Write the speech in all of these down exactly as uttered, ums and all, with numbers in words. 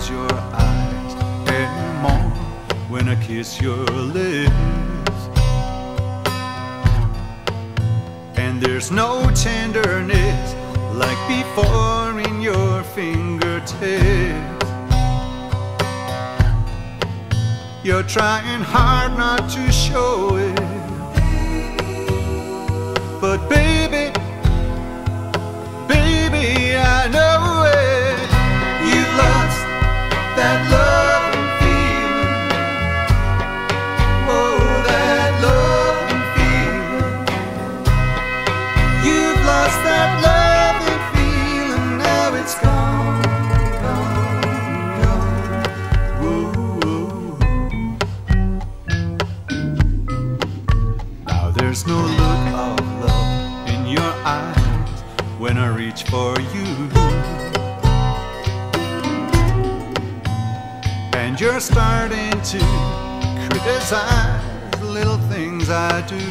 close your eyes anymore when I kiss your lips. And there's no tenderness like before in your fingertips. You're trying hard not to show it, but baby, baby, I know it. You've lost that love and feeling. Oh, that love and feeling. You've lost that love and feeling. Now it's gone, gone, gone. Whoa. Now there's no look of love in your eyes when I reach for you, and you're starting to criticize little things I do.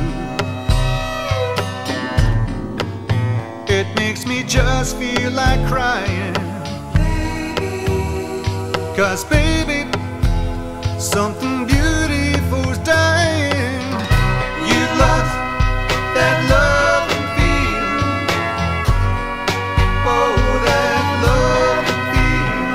It makes me just feel like crying, 'cause baby, something beautiful's dying. You've lost that love and feeling. Oh, that love and feeling.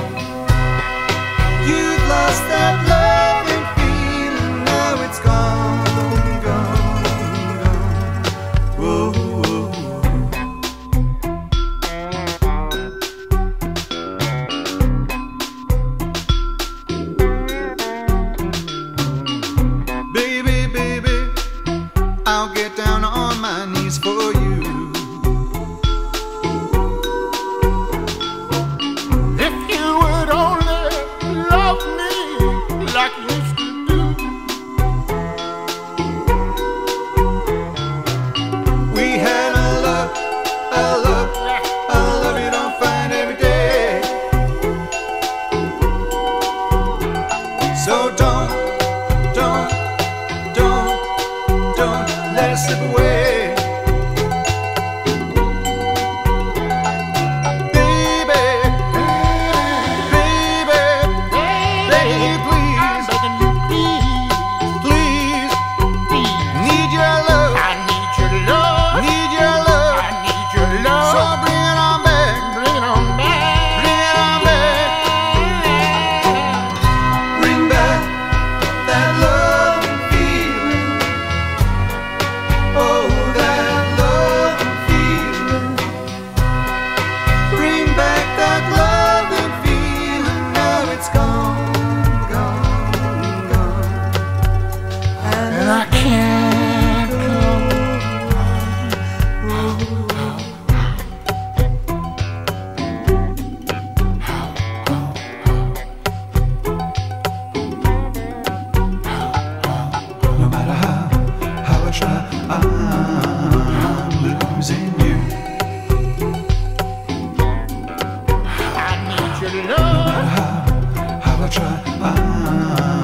You've lost that love and feeling. Now it's gone, gone, gone. Whoa, whoa. Baby, baby, I'll get down on my knees for you. If you would only love me like you used to do. We had a love, a love, a love you don't find every day. So don't, don't, don't, don't let it slip away. Baby, baby, baby, please, Begging you, please, please, please. need your love, I need your love. need your love. I need your love. So bring it on back, Bring it on back. bring it on back. Bring back that love and feeling. Oh, that love and feeling. Bring back that love and feeling. Now it's gone, gone, gone. And I can't come. No matter how, how I try, I'm losing you. I need your love. How, how I try, I'm